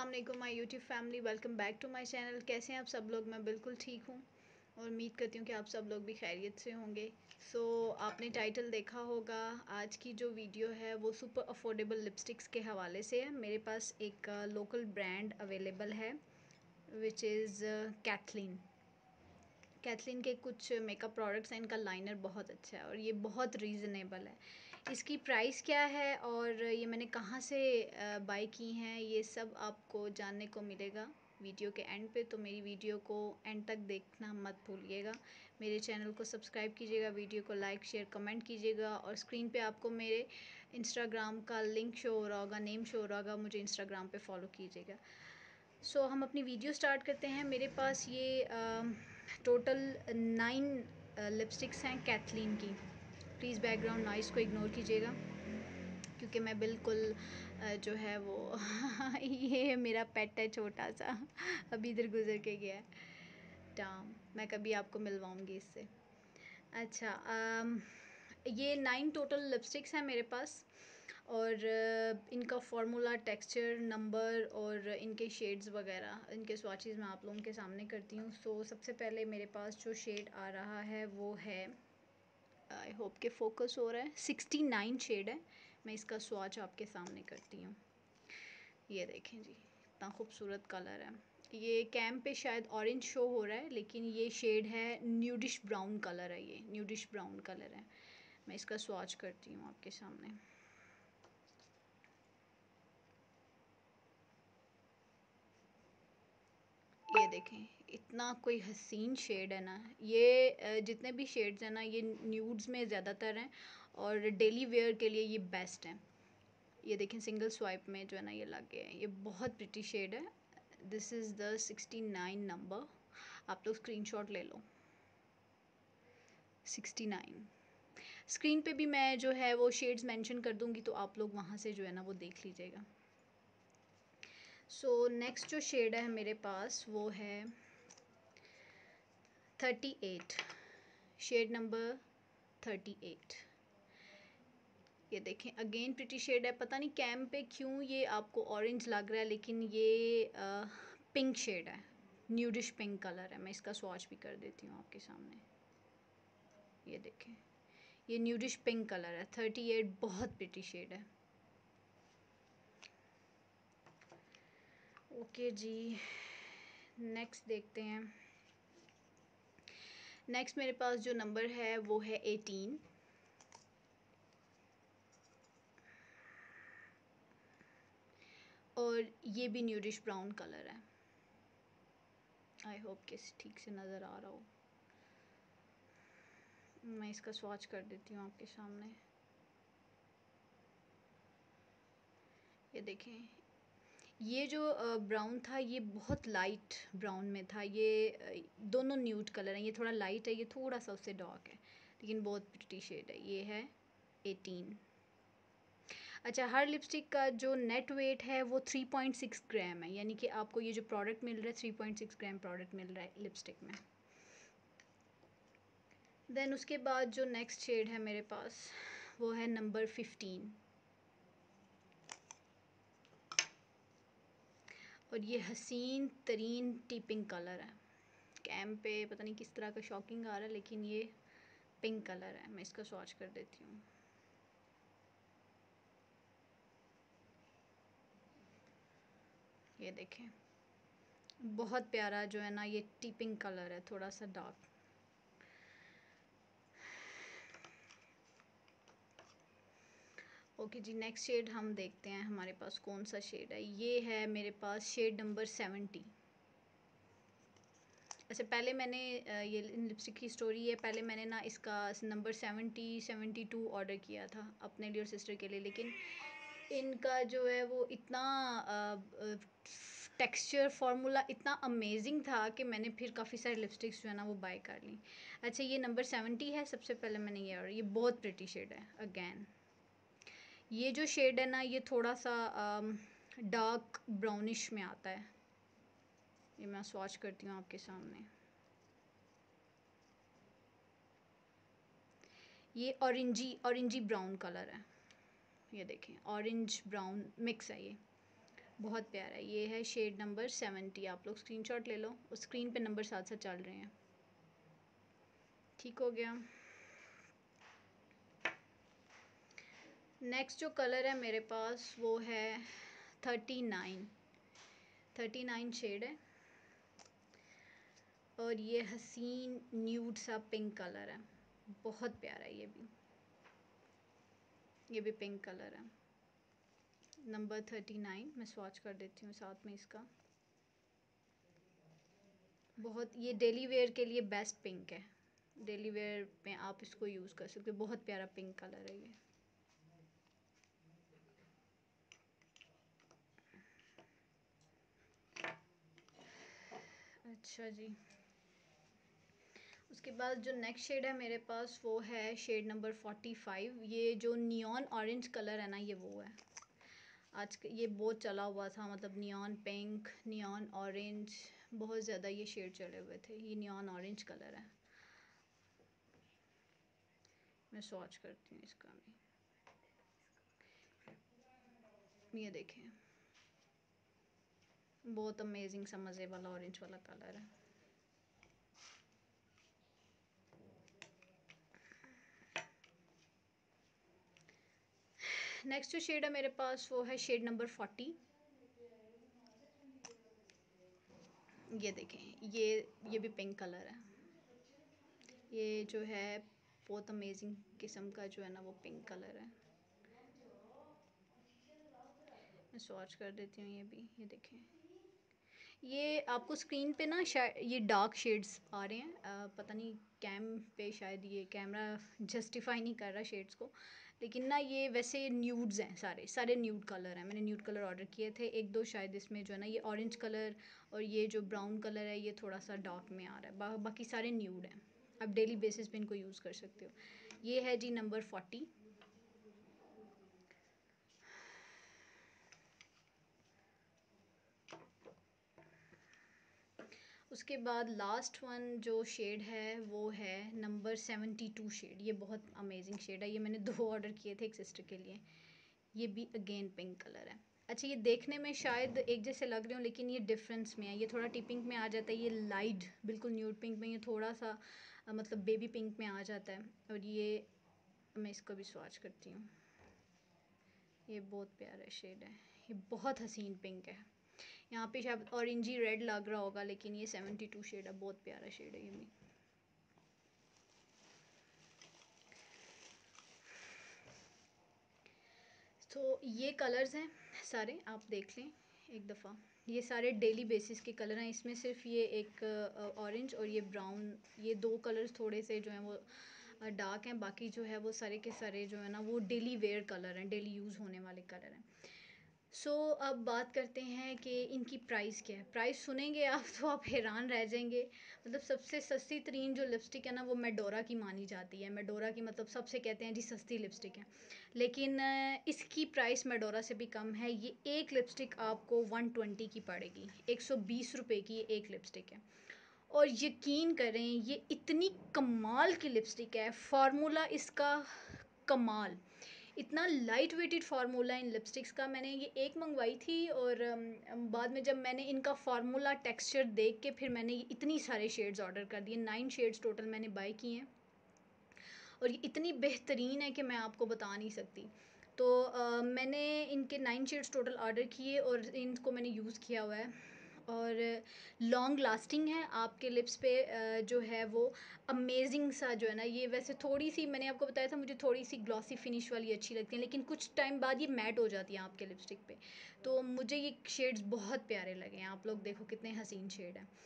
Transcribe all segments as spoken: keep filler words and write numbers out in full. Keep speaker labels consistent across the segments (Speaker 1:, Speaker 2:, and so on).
Speaker 1: अस्सलाम वालेकुम my YouTube family, welcome back to my channel. कैसे हैं आप सब लोग? मैं बिल्कुल ठीक हूँ और उम्मीद करती हूँ कि आप सब लोग भी खैरियत से होंगे। सो so, आपने टाइटल देखा होगा, आज की जो वीडियो है वो सुपर अफोर्डेबल लिपस्टिक्स के हवाले से है। मेरे पास एक लोकल ब्रांड अवेलेबल है विच इज़ कैथलीन। कैथलीन के कुछ मेकअप प्रोडक्ट्स हैं, इनका लाइनर बहुत अच्छा है और ये बहुत रीज़नेबल है। इसकी प्राइस क्या है और ये मैंने कहाँ से बाय की हैं, ये सब आपको जानने को मिलेगा वीडियो के एंड पे। तो मेरी वीडियो को एंड तक देखना मत भूलिएगा। मेरे चैनल को सब्सक्राइब कीजिएगा, वीडियो को लाइक शेयर कमेंट कीजिएगा और स्क्रीन पे आपको मेरे इंस्टाग्राम का लिंक शो हो रहा होगा, नेम शो हो रहा होगा, मुझे इंस्टाग्राम पे फॉलो कीजिएगा। सो so, हम अपनी वीडियो स्टार्ट करते हैं। मेरे पास ये टोटल नाइन लिपस्टिक्स हैं कैथलीन की। प्लीज़ बैकग्राउंड नॉइज़ को इग्नोर कीजिएगा क्योंकि मैं बिल्कुल uh, जो है वो ये मेरा पेट है छोटा सा, अभी इधर गुजर के गया है टाम। मैं कभी आपको मिलवाऊंगी इससे। अच्छा, um, ये नाइन टोटल लिपस्टिक्स हैं मेरे पास और इनका फार्मूला, टेक्सचर, नंबर और इनके शेड्स वगैरह, इनके स्वॉचेस मैं आप लोगों के सामने करती हूँ। सो so, सबसे पहले मेरे पास जो शेड आ रहा है वो है, आई होप के फोकस हो रहा है, सिक्सटी नाइन शेड है। मैं इसका स्वॉच आपके सामने करती हूँ। ये देखें जी, इतना खूबसूरत कलर है। ये कैम पे शायद ऑरेंज शो हो रहा है लेकिन ये शेड है न्यूडिश ब्राउन कलर है। ये न्यूडिश ब्राउन कलर है। मैं इसका स्वॉच करती हूँ आपके सामने। ये देखें, इतना कोई हसीन शेड है ना। ये जितने भी शेड्स हैं ना, ये न्यूड्स में ज़्यादातर हैं और डेली वेयर के लिए ये बेस्ट है। ये देखें, सिंगल स्वाइप में जो है ना ये लग गए हैं। ये बहुत प्रिटी शेड है। This is the sixty nine number. आप लोग स्क्रीनशॉट ले लो। Sixty nine. स्क्रीन पे भी मैं जो है वो शेड्स मेंशन कर दूँगी तो आप लोग वहाँ से जो है ना वो देख लीजिएगा। सो नेक्स्ट जो शेड है मेरे पास वो है thirty eight, shade number thirty eight. ये देखें, अगेन प्रिटी शेड है। पता नहीं कैम पे क्यों ये आपको ऑरेंज लग रहा है लेकिन ये आ, पिंक शेड है, न्यूडिश पिंक कलर है। मैं इसका स्वॉच भी कर देती हूँ आपके सामने। ये देखें, ये न्यूडिश पिंक कलर है। थर्टी एट बहुत प्रिटी शेड है। ओके जी, नेक्स्ट देखते हैं। नेक्स्ट मेरे पास जो नंबर है वो है एटीन और ये भी न्यूडिश ब्राउन कलर है। आई होप कि ठीक से नज़र आ रहा हो। मैं इसका स्वॉच कर देती हूँ आपके सामने। ये देखें, ये जो ब्राउन था ये बहुत लाइट ब्राउन में था। ये दोनों न्यूड कलर हैं। ये थोड़ा लाइट है, ये थोड़ा सा उससे डार्क है लेकिन बहुत प्रिटी शेड है। ये है एटीन। अच्छा, हर लिपस्टिक का जो नेट वेट है वो थ्री पॉइंट सिक्स ग्राम है, यानी कि आपको ये जो प्रोडक्ट मिल रहा है three point six gram product मिल रहा है लिपस्टिक में। देन उसके बाद जो नेक्स्ट शेड है मेरे पास वो है नंबर फिफ्टीन और ये हसीन तरीन टीपिंग कलर है। कैम पे पता नहीं किस तरह का शॉकिंग आ रहा है लेकिन ये पिंक कलर है। मैं इसका स्वॉच कर देती हूँ। ये देखें, बहुत प्यारा जो है ना ये टीपिंग कलर है, थोड़ा सा डार्क। ओके जी, नेक्स्ट शेड हम देखते हैं हमारे पास कौन सा शेड है। ये है मेरे पास शेड नंबर सेवेंटी। अच्छा, पहले मैंने ये लिपस्टिक की स्टोरी है, पहले मैंने ना इसका number seventy seventy two order किया था अपने लिए और सिस्टर के लिए, लेकिन इनका जो है वो इतना टेक्सचर फार्मूला इतना अमेजिंग था कि मैंने फिर काफ़ी सारे लिपस्टिक्स जो है ना वो बाय कर ली। अच्छा, ये नंबर सेवेंटी है। सबसे पहले मैंने ये ऑर्डर, ये बहुत प्रिटी शेड है। अगेन ये जो शेड है ना ये थोड़ा सा डार्क ब्राउनिश में आता है। ये मैं स्वॉच करती हूँ आपके सामने। ये ऑरेंजी ऑरेंजी ब्राउन कलर है। ये देखें, ऑरेंज ब्राउन मिक्स है ये। बहुत प्यारा। ये है शेड नंबर सेवेंटी। आप लोग स्क्रीनशॉट ले लो, उस स्क्रीन पे नंबर साथ साथ चल रहे हैं। ठीक हो गया। नेक्स्ट जो कलर है मेरे पास वो है thirty nine. Thirty nine shade है और ये हसीन न्यूड सा पिंक कलर है। बहुत प्यारा है ये भी। ये भी पिंक कलर है। नंबर थर्टी नाइन मैं स्वॉच कर देती हूँ साथ में इसका। बहुत ये डेली वेयर के लिए बेस्ट पिंक है। डेली वेयर में आप इसको यूज़ कर सकते हो। बहुत प्यारा पिंक कलर है ये। अच्छा जी, उसके बाद जो नेक्स्ट शेड है मेरे पास वो है शेड नंबर फोर्टी फाइव। ये जो नियॉन ऑरेंज कलर है ना, ये वो है। आज ये बहुत चला हुआ था, मतलब नियॉन पिंक, नियॉन ऑरेंज, बहुत ज़्यादा ये शेड चले हुए थे। ये नियॉन ऑरेंज कलर है। मैं स्वॉच करती हूँ इसका भी। ये देखें, बहुत अमेजिंग सा मज़े वाला ऑरेंज वाला कलर है। नेक्स्ट जो शेड है मेरे पास वो है शेड नंबर फोर्टी। ये देखें, ये ये भी पिंक कलर है। ये जो है बहुत अमेजिंग किस्म का जो है ना वो पिंक कलर है। मैं स्वॉच कर देती हूँ ये भी। ये देखें, ये आपको स्क्रीन पे ना शायद ये डार्क शेड्स आ रहे हैं। आ, पता नहीं कैम पे शायद ये कैमरा जस्टिफाई नहीं कर रहा शेड्स को, लेकिन ना ये वैसे न्यूड्स हैं, सारे सारे न्यूड कलर हैं। मैंने न्यूड कलर ऑर्डर किए थे। एक दो शायद इसमें जो है ना ये ऑरेंज कलर और ये जो ब्राउन कलर है ये थोड़ा सा डार्क में आ रहा है। बा, बाकी सारे न्यूड हैं। आप डेली बेसिस पे इनको यूज़ कर सकते हो। ये है जी नंबर फोर्टी। उसके बाद लास्ट वन जो शेड है वो है नंबर सेवेंटी टू शेड। ये बहुत अमेजिंग शेड है। ये मैंने दो ऑर्डर किए थे एक सिस्टर के लिए। ये भी अगेन पिंक कलर है। अच्छा, ये देखने में शायद एक जैसे लग रहे हो, लेकिन ये डिफरेंस में है। ये थोड़ा टी पिंक में आ जाता है, ये लाइट बिल्कुल न्यूड पिंक में, ये थोड़ा सा अ, मतलब बेबी पिंक में आ जाता है। और ये मैं इसको भी स्वॉच करती हूँ। ये बहुत प्यारा शेड है। ये बहुत हसीन पिंक है। यहाँ पे शायद ऑरेंजी रेड लग रहा होगा, लेकिन ये सेवेंटी टू शेड है। बहुत प्यारा शेड है ये भी। तो ये कलर्स हैं सारे, आप देख लें एक दफ़ा। ये सारे डेली बेसिस के कलर हैं। इसमें सिर्फ ये एक ऑरेंज और ये ब्राउन, ये दो कलर्स थोड़े से जो हैं वो डार्क हैं। बाकी जो है वो सारे के सारे जो है ना वो डेली वेयर कलर हैं, डेली यूज़ होने वाले कलर हैं। सो so, अब बात करते हैं कि इनकी प्राइस क्या है। प्राइस सुनेंगे आप तो आप हैरान रह जाएंगे। मतलब सबसे सस्ती तरीन जो लिपस्टिक है ना वो मेडोरा की मानी जाती है। मेडोरा की मतलब सबसे कहते हैं जी सस्ती लिपस्टिक है, लेकिन इसकी प्राइस मेडोरा से भी कम है। ये एक लिपस्टिक आपको वन ट्वेंटी की पड़ेगी। एक सौ बीस रुपये की एक लिपस्टिक है। और यकीन करें ये इतनी कमाल की लिपस्टिक है। फार्मूला इसका कमाल, इतना लाइट वेटेड फार्मूला इन लिपस्टिक्स का। मैंने ये एक मंगवाई थी और अम, बाद में जब मैंने इनका फार्मूला टेक्सचर देख के फिर मैंने इतनी सारे शेड्स ऑर्डर कर दिए। नाइन शेड्स टोटल मैंने बाय किए हैं और ये इतनी बेहतरीन है कि मैं आपको बता नहीं सकती। तो आ, मैंने इनके नाइन शेड्स टोटल ऑर्डर किए और इनको मैंने यूज़ किया हुआ है और लॉन्ग लास्टिंग है आपके लिप्स पे। जो है वो अमेजिंग सा जो है ना, ये वैसे थोड़ी सी मैंने आपको बताया था मुझे थोड़ी सी ग्लॉसी फिनिश वाली अच्छी लगती है, लेकिन कुछ टाइम बाद ये मैट हो जाती है आपके लिपस्टिक पे। तो मुझे ये शेड्स बहुत प्यारे लगे हैं। आप लोग देखो कितने हसीन शेड हैं।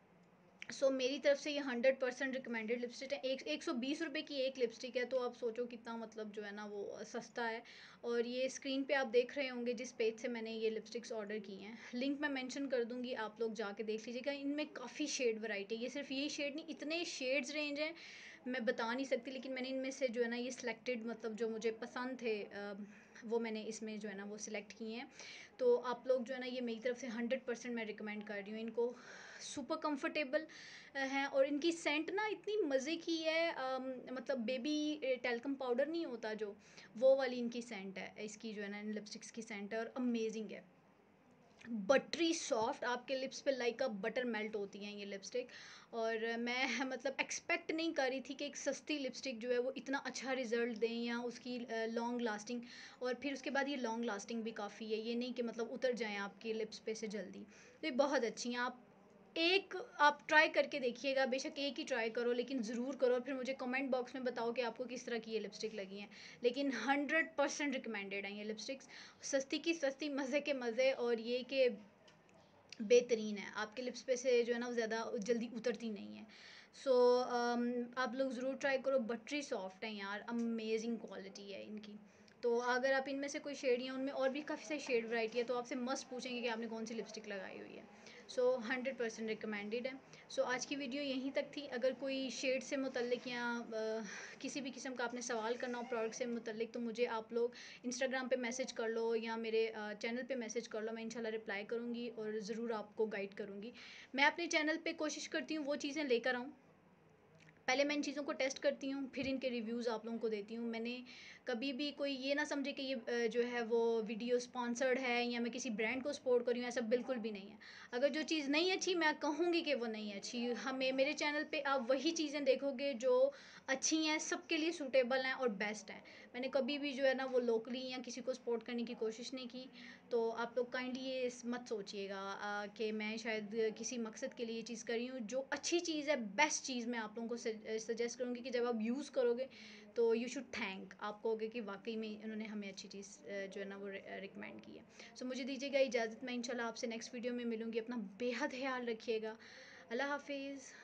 Speaker 1: सो so, मेरी तरफ से ये हंड्रेड परसेंट रिकमेंडेड लिपस्टिक है। एक एक सौ बीस रुपये की एक लिपस्टिक है, तो आप सोचो कितना मतलब जो है ना वो सस्ता है। और ये स्क्रीन पे आप देख रहे होंगे जिस पेज से मैंने ये लिपस्टिक्स ऑर्डर की हैं, लिंक मैं मेंशन कर दूँगी, आप लोग जाके देख लीजिएगा। इनमें काफ़ी शेड वैरायटी है। ये सिर्फ यही शेड नहीं, इतने शेड्स रेंज हैं मैं बता नहीं सकती, लेकिन मैंने इनमें से जो है ना ये सिलेक्टेड मतलब जो मुझे पसंद थे वो मैंने इसमें जो है ना वो सिलेक्ट किए हैं। तो आप लोग जो है ना ये मेरी तरफ से हंड्रेड परसेंट मैं रिकमेंड कर रही हूँ इनको। सुपर कंफर्टेबल हैं और इनकी सेंट ना इतनी मज़े की है। अम, मतलब बेबी टेल्कम पाउडर नहीं होता जो, वो वाली इनकी सेंट है। इसकी जो है ना लिपस्टिक्स की सेंट है और अमेजिंग है। बटरी सॉफ्ट, आपके लिप्स पे लाइक अ बटर मेल्ट होती हैं ये लिपस्टिक। और मैं मतलब एक्सपेक्ट नहीं कर रही थी कि एक सस्ती लिपस्टिक जो है वो इतना अच्छा रिजल्ट दें या उसकी लॉन्ग लास्टिंग। और फिर उसके बाद ये लॉन्ग लास्टिंग भी काफ़ी है, ये नहीं कि मतलब उतर जाएँ आपकी लिप्स पे से जल्दी। तो ये बहुत अच्छी हैं। आप एक आप ट्राई करके देखिएगा, बेशक एक ही ट्राई करो लेकिन ज़रूर करो, और फिर मुझे कमेंट बॉक्स में बताओ कि आपको किस तरह की ये लिपस्टिक लगी हैं। लेकिन हंड्रेड परसेंट रिकमेंडेड हैं ये लिपस्टिक्स। सस्ती की सस्ती, मज़े के मज़े, और ये कि बेहतरीन है, आपके लिप्स पे से जो है ना वो ज़्यादा जल्दी उतरती नहीं है। सो so, um, आप लोग ज़रूर ट्राई करो, बटरी सॉफ्ट है यार, अमेजिंग क्वालिटी है इनकी। तो अगर आप इनमें से कोई शेड या उनमें और भी काफ़ी सारी शेड वैरायटी है तो आपसे मस्त पूछेंगे कि आपने कौन सी लिपस्टिक लगाई हुई है। सो हंड्रेड परसेंट रिकमेंडेड है। सो so, आज की वीडियो यहीं तक थी। अगर कोई शेड से मुतल्लिक या uh, किसी भी किस्म का आपने सवाल करना हो प्रोडक्ट से मुतल्लिक, तो मुझे आप लोग इंस्टाग्राम पे मैसेज कर लो या मेरे चैनल पे मैसेज कर लो, मैं इंशाल्लाह रिप्लाई करूँगी और ज़रूर आपको गाइड करूँगी। मैं अपने चैनल पे कोशिश करती हूँ वो चीज़ें लेकर आऊँ, पहले मैं इन चीज़ों को टेस्ट करती हूँ, फिर इनके रिव्यूज़ आप लोगों को देती हूँ। मैंने कभी भी कोई ये ना समझे कि ये जो है वो वीडियो स्पॉन्सर्ड है या मैं किसी ब्रांड को सपोर्ट कर रही हूँ, ऐसा बिल्कुल भी नहीं है। अगर जो चीज़ नहीं अच्छी, मैं कहूँगी कि वो नहीं अच्छी। हमें मेरे चैनल पे आप वही चीज़ें देखोगे जो अच्छी हैं, सबके लिए सूटेबल हैं और बेस्ट हैं। मैंने कभी भी जो है ना वो लोकली या किसी को सपोर्ट करने की कोशिश नहीं की। तो आप लोग काइंडली ये मत सोचिएगा कि मैं शायद किसी मकसद के लिए ये चीज़ कर रही हूँ। जो अच्छी चीज़ है, बेस्ट चीज़ मैं आप लोगों को सजेस्ट करूँगी कि जब आप यूज़ करोगे तो यू शुड थैंक, आप कहोगे कि वाकई में उन्होंने हमें अच्छी चीज़ जो है ना वो रिकमेंड की है। सो मुझे दीजिएगा इजाज़त, मैं इंशाल्लाह आपसे नेक्स्ट वीडियो में मिलूँगी। अपना बेहद ख्याल रखिएगा। अल्लाह हाफिज़।